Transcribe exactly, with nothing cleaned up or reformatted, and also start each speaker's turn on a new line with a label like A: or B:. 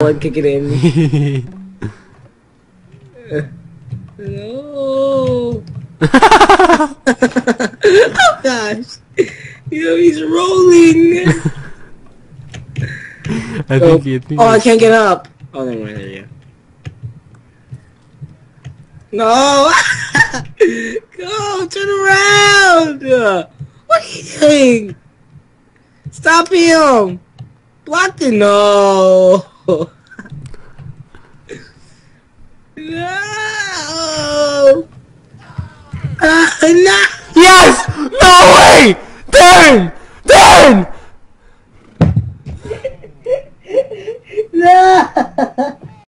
A: and kick it in. No. Oh gosh. You know, he's rolling.
B: I
A: oh.
B: think you think
A: Oh, I can't get up. Oh, never mind. There you go. No. Go, turn around. What are you doing? Stop him. Block the no. No. Uh, no.
B: Yes! No way! Darren! Darren!
A: No.